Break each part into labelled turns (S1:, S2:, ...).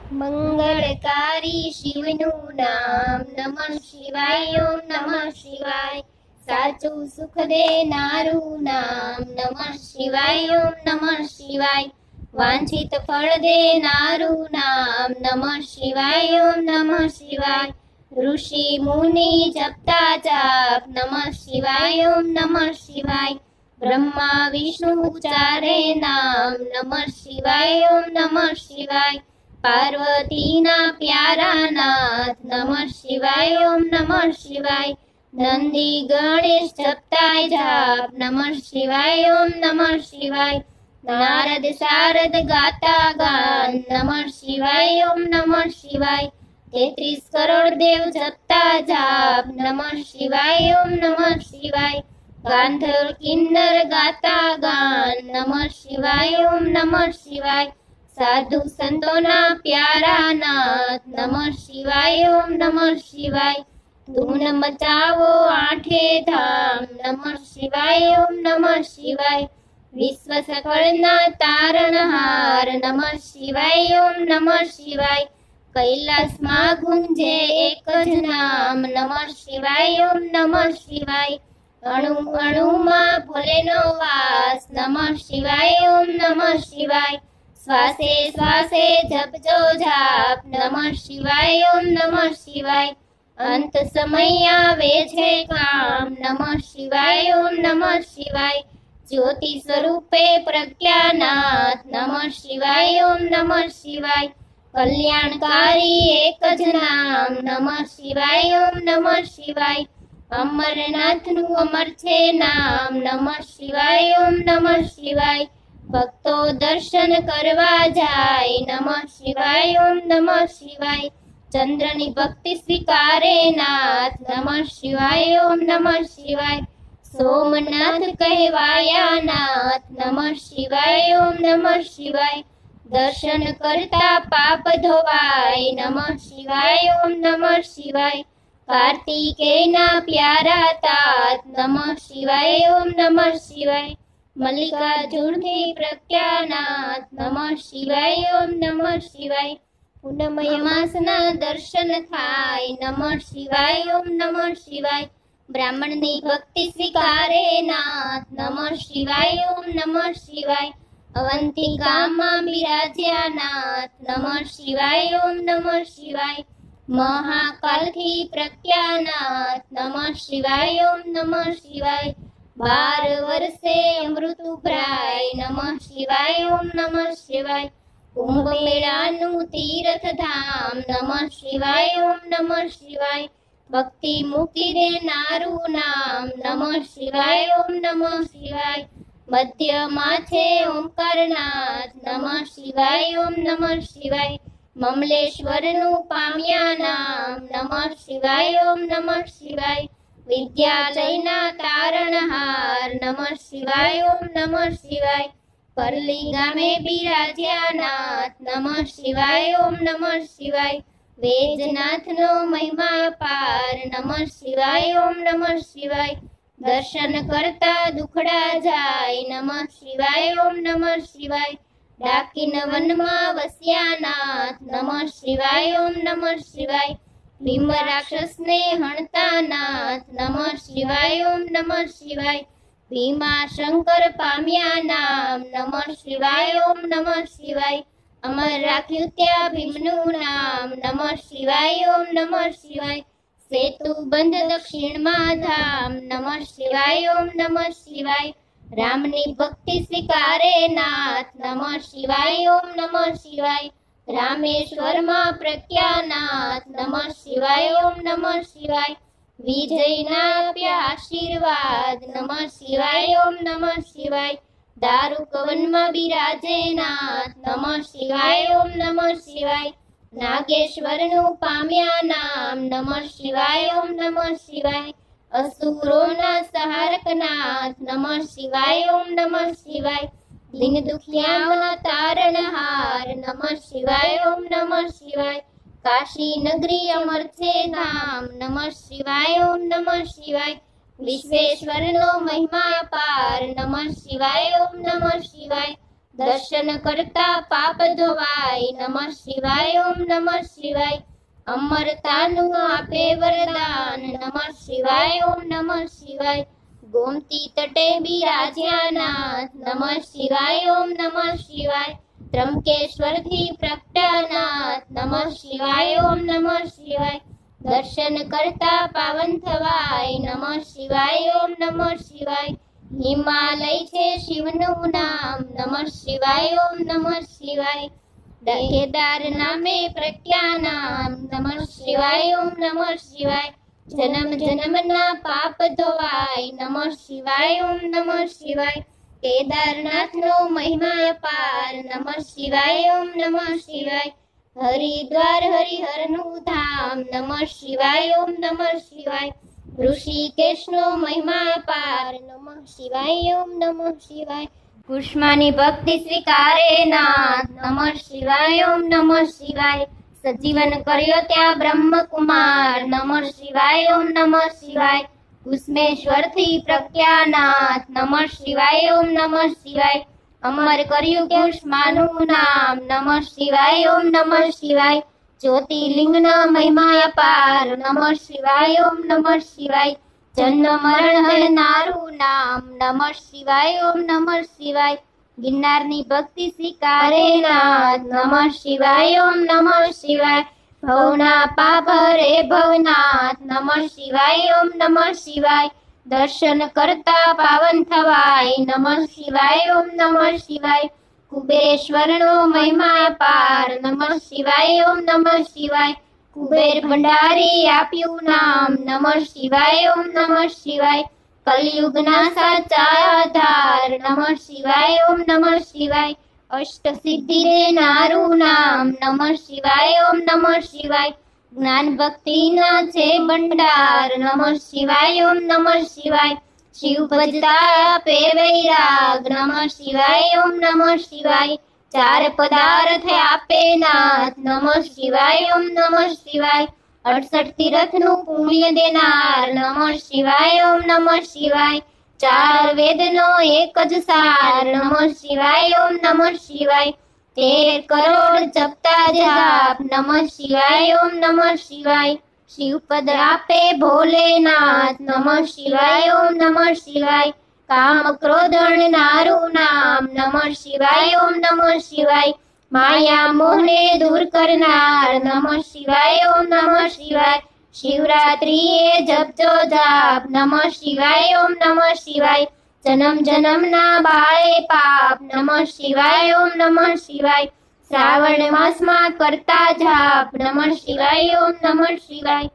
S1: મંગળકારી શિવનું નામ નમઃ શિવાય ઓમ નમઃ શિવાય. સાચું સુખ દેનારું નામ નમઃ શિવાય ઓમ નમઃ શિવાય. વાંછિત ફળ દેનારું નામ નમઃ શિવાય ઓમ નમઃ શિવાય. ઋષિ મુનિ જપતા જાપ નમઃ શિવાય ઓમ નમઃ શિવાય. બ્રહ્મા વિષ્ણુ ચારે નામ નમઃ શિવાય ઓમ નમઃ શિવાય. પાર્વતીના પ્યારા નાથ નમઃ શિવાય ઓમ નમઃ શિવાય. નંદી ગણેશ જપતા જાપ નમઃ શિવાય ઓમ નમઃ શિવાય. નારદ શારદ ગાતા ગાન નમઃ શિવાય ઓમ નમઃ શિવાય. 33 કરોડ દેવ જપતા જાપ નમઃ શિવાય ઓમ નમઃ શિવાય. ગાંધર્વ કિન્નર ગાતા ગાન નમઃ શિવાય ઓમ નમઃ શિવાય. સાધુ સંતોના પ્યારા નાથ નમઃ શિવાય ઓમ નમઃ શિવાય. ધૂન મચાવો આઠે ધામ નમઃ શિવાય ઓમ નમઃ શિવાય. વિશ્વ સકળના તારણહાર નમઃ શિવાય ઓમ નમઃ શિવાય. કૈલાસમાં ગુંજે એક જ નામ નમઃ શિવાય ઓમ નમઃ શિવાય. અણુ અણુમાં ભોલેનો વાસ નમઃ શિવાય ઓમ નમઃ શિવાય. શ્વાસે શ્વાસે જપજો જાપ નમઃ શિવાય ઓમ નમઃ શિવાય. અંત સમય આવે છે કામ નમઃ શિવાય ઓમ નમઃ શિવાય. જ્યોતિ સ્વરૂપે પ્રજ્ઞાનાથ નમઃ શિવાય ઓમ નમઃ શિવાય. કલ્યાણકારી એક જ નામ નમઃ શિવાય ઓમ નમઃ શિવાય. અમરનાથનું અમર છે નામ નમઃ શિવાય ઓમ નમઃ શિવાય. ભક્તો દર્શન કરવા જાય નમઃ શિવાય ઓમ નમઃ શિવાય. ચંદ્રની ભક્તિ સ્વીકારે નાથ નમઃ શિવાય ઓમ નમઃ શિવાય. સોમનાથ કહેવાયા નાથ નમઃ શિવાય ઓમ નમઃ શિવાય. દર્શન કરતા પાપ ધોવાય નમઃ શિવાય ઓમ નમઃ શિવાય. કાર્તિકેયના પ્યારા તાત નમઃ શિવાય ઓમ નમઃ શિવાય. મલ્લિકાર્જુનથી પ્રજ્ઞાનાથ નમઃ શિવાય ઓમ નમઃ શિવાય. પૂનમય માસના દર્શન થાય નમઃ શિવાય ઓમ નમઃ શિવાય. બ્રાહ્મણની ભક્તિ સ્વીકારે નાથ નમઃ શિવાય ઓમ નમઃ શિવાય. અવંતિકામાં બિરાજ્યા નાથ નમઃ શિવાય ઓમ નમઃ શિવાય. મહાકાલથી પ્રજ્ઞાનાથ નમઃ શિવાય ઓમ નમઃ શિવાય. 12 વર્ષે અમૃત ઉભરાય નમઃ શિવાય ઓમ નમઃ શિવાય. કુંભ મેળાનું તીર્થ ધામ નમઃ શિવાય ઓમ નમઃ શિવાય. ભક્તિ મુક્તિ દેનારું નામ નમઃ શિવાય ઓમ નમઃ શિવાય. મધ્યમાં છે ઓમકારનાથ નમઃ શિવાય ઓમ નમઃ શિવાય. મમલેશ્વરનું પામ્યા નામ નમઃ શિવાય ઓમ નમઃ શિવાય. વિદ્યાલયના તારણહાર નમઃ શિવાય ઓમ નમઃ શિવાય. પરલી ગામે બિરાજ્યા નાથ નમઃ શિવાય ઓમ નમઃ શિવાય. વેજનાથનો મહિમા પાર નમઃ શિવાય ઓમ નમઃ શિવાય. દર્શન કરતા દુખડા જાય નમઃ શિવાય ઓમ નમઃ શિવાય. ડાકીન વનમાં વસ્યા નાથ નમઃ શિવાય ઓમ નમઃ શિવાય. ભીમ રાક્ષસને હણતા નાથ નમઃ શિવાય ઓમ નમઃ શિવાય. ભીમા શંકર પામ્યા નામ નમઃ શિવાય ઓમ નમઃ શિવાય. અમર રાખ્યું ત્યાં ભીમનું નામ નમઃ શિવાય ઓમ નમઃ શિવાય. સેતુ બંધ દક્ષિણમાં ધામ નમઃ શિવાય ઓમ નમઃ શિવાય. રામની ભક્તિ સ્વીકારે નાથ નમઃ શિવાય ઓમ નમઃ શિવાય. રામેશ્વરમાં પ્રજ્ઞાનાથ નમઃ શિવાય ઓમ નમઃ શિવાય. વિજયના આપ્યા આશીર્વાદ નમઃ શિવાય ઓમ નમઃ શિવાય. દારૂકવનમાં બિરાજે નાથ નમઃ શિવાય ઓમ નમઃ શિવાય. નાગેશ્વરનું પામ્યા નામ નમઃ શિવાય ઓમ નમઃ શિવાય. અસુરોના સહારકનાથ નમઃ શિવાય ઓમ નમઃ શિવાય. દિન દુખિયાઓના તારણહાર નમઃ શિવાય ઓમ નમઃ શિવાય. કાશી નગરી અમર છે ધામ નમઃ શિવાય ઓમ નમઃ શિવાય. વિશ્વેશ્વરનો મહિમા પાર નમઃ શિવાય ઓમ નમઃ શિવાય. દર્શન કરતા પાપ ધોવાય. નમઃ શિવાય ઓમ નમઃ શિવાય. અમરતાનું આપે વરદાન. નમઃ શિવાય ઓમ નમઃ શિવાય. ગોમતી તટે બિરાજ્યા નાથ. નમઃ શિવાય ઓમ નમઃ શિવાય. ત્રંકેશ્વરથી પ્રગટ્યાનાથ. નમઃ શિવાય ઓમ નમઃ શિવાય. દર્શન કરતા પાવન થવાય. નમઃ શિવાય ઓમ નમઃ શિવાય. હિમાલય છે શિવનું નામ. નમઃ શિવાય ઓમ નમઃ શિવાય. કેદાર નામે પ્રખ્યાનામ. નમઃ શિવાય ઓમ નમઃ શિવાય. જન્મ જન્મના પાપ ધોવાય. નમઃ શિવાય ઓમ નમઃ શિવાય. કેદારનાથનો મહિમા અપાર. નમઃ શિવાય ઓમ નમઃ શિવાય. હરિદ્વાર હરિહરનું ધામ. નમઃ શિવાય ઓમ નમઃ શિવાય. ઋષિકેશનો મહિમા અપાર. નમઃ શિવાય ઓમ નમઃ શિવાય. કુષ્માની ભક્તિ સ્વીકારે નાથ. નમઃ શિવાય ઓમ નમઃ શિવાય. સજીવન કર્યો ત્યાં બ્રહ્મકુમાર. નમઃ શિવાય ઓમ નમઃ શિવાય. કુષ્મેશ્વરથી પ્રખ્યાનાથ. નમઃ શિવાય ઓમ નમઃ શિવાય. અમર કર્યું કુષ્માનું નામ. નમઃ શિવાય ઓમ નમઃ શિવાય. જ્યોતિર્લિંગના મહિમા અપાર. નમઃ શિવાય ઓમ નમઃ શિવાય. જન્મ મરણ હરનારું નામ. નમઃ શિવાય ઓમ નમઃ શિવાય. ગિરનારની ભક્તિ સ્વીકારે નાથ. નમઃ શિવાય ઓમ નમઃ શિવાય. ભવના પાપ હરે ભવનાથ. નમઃ શિવાય ઓમ નમઃ શિવાય. દર્શન કરતા પાવન થવાય. નમઃ શિવાય ઓમ નમઃ શિવાય. કુબેરેશ્વરનો મહિમા અપાર. નમઃ શિવાય ઓમ નમઃ શિવાય. કુબેર ભંડારી આપ્યું નામ. નમઃ શિવાય ઓમ નમઃ શિવાય. કલયુગના સાચા આધાર. નમઃ શિવાય ઓમ નમઃ શિવાય. અષ્ટ સિદ્ધિ દેનારું નામ. નમઃ શિવાય ઓમ નમઃ શિવાય. જ્ઞાન ભક્તિના છે ભંડાર. નમઃ શિવાય ઓમ નમઃ શિવાય. શિવ ભજતા આપે વૈરાગ. નમઃ શિવાય ઓમ નમઃ શિવાય. ચાર પદાર્થ આપે નાથ. નમઃ શિવાય ઓમ નમઃ શિવાય. 68 તીર્થનું પુણ્ય દેનાર. નમઃ શિવાય ઓમ નમઃ શિવાય. ચાર વેદનો એક જ સાર. નમઃ શિવાય ઓમ નમઃ શિવાય. 13 કરોડ જપતા જાપ. નમઃ શિવાય ઓમ નમઃ શિવાય. શિવપદ આપે ભોલેનાથ. નમઃ શિવાય ઓમ નમઃ શિવાય. કામ ક્રોધ નારું નામ. નમઃ શિવાય ઓમ નમઃ શિવાય. માયા મોહને દૂર કરનાર. નમઃ શિવાય ઓમ નમઃ શિવાય. શિવરાત્રિએ જપજો જાપ. નમઃ શિવાય ઓમ નમઃ શિવાય. જન્મ જન્મના બાળે પાપ. નમઃ શિવાય ઓમ નમઃ શિવાય. શ્રાવણ માસમાં કરતા જાપ. નમઃ શિવાય ઓમ નમઃ શિવાય.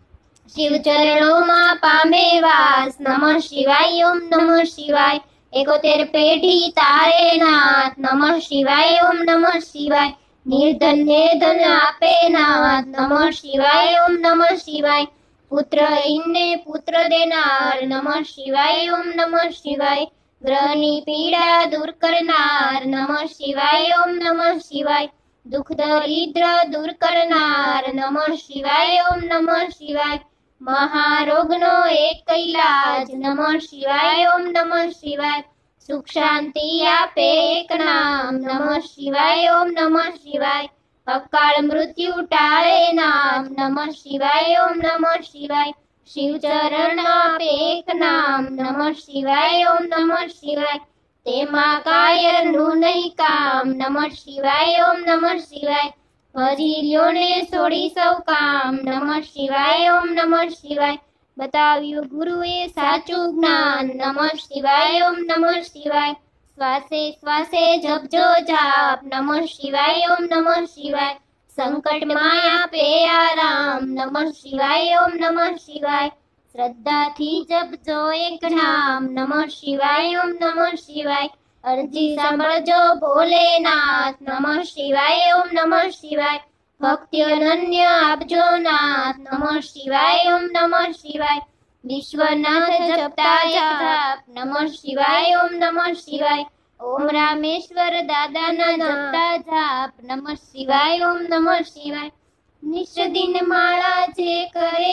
S1: શિવ ચરણોમાં પામે વાસ. નમઃ શિવાય ઓમ નમઃ શિવાય. 71 પેઢી તારે નાથ. નમઃ શિવાય ઓમ નમઃ શિવાય. નિર્ધનને ધન આપે નાથ. નમઃ શિવાય ઓમ નમઃ શિવાય. પુત્રહીનને પુત્ર દેનાર. નમઃ શિવાય ઓમ નમઃ શિવાય. ગ્રહની પીડા દૂર કરનાર. નમઃ શિવાય ઓમ નમઃ શિવાય. દુઃખ દરિદ્ર દૂર કરનાર. નમઃ શિવાય ઓમ નમઃ શિવાય. મહારોગનો એક ઇલાજ. નમઃ શિવાય ઓમ નમઃ શિવાય. સુખ શાંતિ આપે એક નામ. નમઃ શિવાય ઓમ નમઃ શિવાય. અકાળ મૃત્યુ ટાળે નામ. નમઃ શિવાય ઓમ નમઃ શિવાય. શિવ ચરણ આપે એક નામ. નમઃ શિવાય ઓમ નમઃ શિવાય. તેમાં કાયરનું નહીં કામ. નમઃ શિવાય ઓમ નમઃ શિવાય. ભજી લ્યો ને છોડી સૌ કામ. નમઃ શિવાય ઓમ નમઃ શિવાય. બતાવ્યું ગુરુએ સાચું જ્ઞાન. નમઃ શિવાય ઓમ નમઃ શિવાય. શ્વાસે શ્વાસે જપજો જાપ. નમઃ શિવાય ઓમ નમઃ શિવાય. સંકટમાં આપે આરામ. નમઃ શિવાય ઓમ નમઃ શિવાય. શ્રદ્ધાથી જપજો એક નામ. નમઃ શિવાય ઓમ નમઃ શિવાય. અરજી સાંભળજો ભોલેનાથ. નમઃ શિવાય ઓમ નમઃ શિવાય. ભક્તિ અનન્ય આપજો નાથ. નમઃ શિવાય ઓમ નમઃ શિવાય. વિશ્વનાથ જપતા જાપ. નમઃ શિવાય ઓમ નમઃ શિવાય. ઓમ રામેશ્વર દાદાના જપતા જાપ. નમઃ શિવાય ઓમ નમઃ શિવાય. નિષ્દિન માળા જે કરે.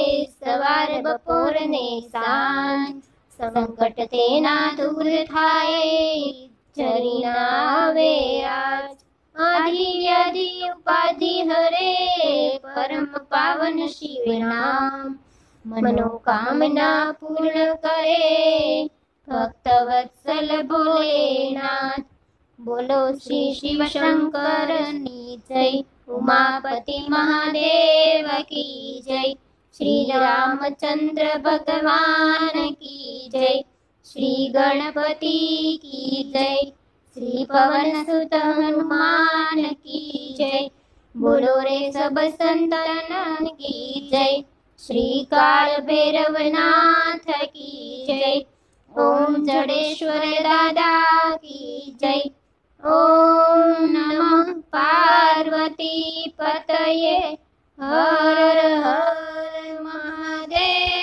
S1: સવાર બપોર ને સાંજ. સંકટ તેના દૂર થાય. चरी नावे आज। आदि व्याधि उपाधि हरे परम पावन शिव नाम। मनोकामना पूर्ण करे भक्त वत्सल भोलेनाथ। बोलो श्री शिव शंकर नी जय। उमापति महादेव की जय। श्री रामचंद्र भगवान की जय। श्री गणपति की जय। श्री पवन सुत हनुमान की जय। बोलो रे सब संतन की जय। श्री काल भैरवनाथ की जय। ओम जडेश्वर दादा की जय। ओम नमः पार्वती पतये हर हर महादेव।